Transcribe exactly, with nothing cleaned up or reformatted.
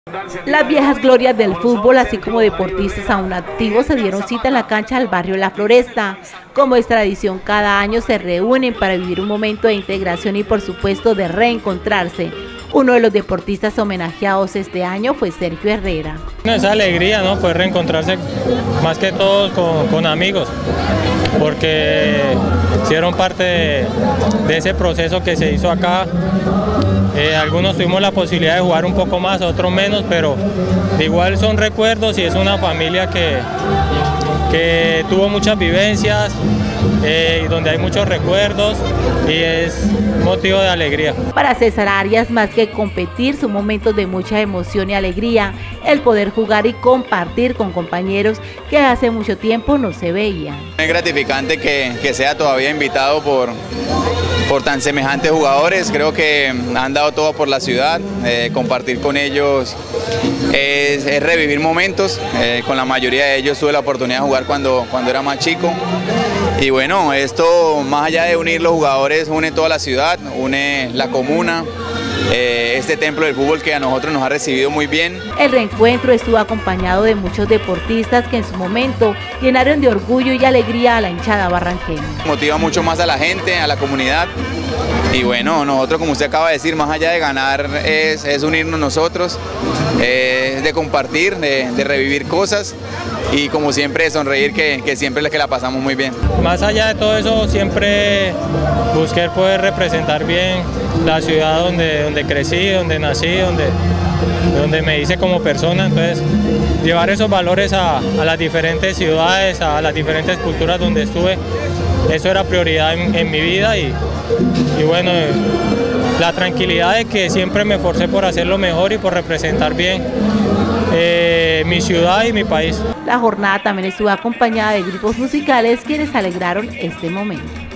Las viejas glorias del fútbol, así como deportistas aún activos, se dieron cita en la cancha del barrio La Floresta. Como es tradición, cada año se reúnen para vivir un momento de integración y, por supuesto, de reencontrarse. Uno de los deportistas homenajeados este año fue Sergio Herrera. Esa alegría, ¿no? Poder reencontrarse más que todos con, con amigos, porque hicieron parte de, de ese proceso que se hizo acá. Eh, algunos tuvimos la posibilidad de jugar un poco más, otros menos, pero igual son recuerdos y es una familia que, que tuvo muchas vivencias, eh, donde hay muchos recuerdos y es motivo de alegría. Para César Arias, más que competir, son momentos de mucha emoción y alegría, el poder jugar y compartir con compañeros que hace mucho tiempo no se veían. Es gratificante que, que sea todavía invitado por, por tan semejantes jugadores. Creo que han dado todo por la ciudad, eh, compartir con ellos es, es revivir momentos. Eh, con la mayoría de ellos tuve la oportunidad de jugar cuando, cuando era más chico. Y bueno, esto más allá de unir los jugadores, une toda la ciudad, une la comuna, eh, este templo del fútbol que a nosotros nos ha recibido muy bien. El reencuentro estuvo acompañado de muchos deportistas que en su momento llenaron de orgullo y alegría a la hinchada barranqueña. Motiva mucho más a la gente, a la comunidad. Y bueno, nosotros, como usted acaba de decir, más allá de ganar es, es unirnos nosotros, eh, de compartir, de, de revivir cosas y como siempre sonreír, que, que siempre es que la pasamos muy bien. Más allá de todo eso, siempre busqué poder representar bien la ciudad donde, donde crecí, donde nací, donde, donde me hice como persona. Entonces, llevar esos valores a, a las diferentes ciudades, a las diferentes culturas donde estuve, eso era prioridad en, en mi vida y, y bueno, la tranquilidad de que siempre me esforcé por hacerlo mejor y por representar bien eh, mi ciudad y mi país. La jornada también estuvo acompañada de grupos musicales quienes alegraron este momento.